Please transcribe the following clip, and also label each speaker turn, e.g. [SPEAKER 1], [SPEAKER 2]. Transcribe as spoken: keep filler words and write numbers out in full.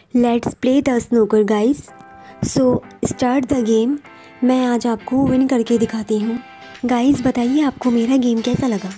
[SPEAKER 1] Let's play the snooker guys. So start the game. मैं आज आपको विन करके दिखाती हूँ। गाइस बताइए आपको मेरा गेम कैसा लगा।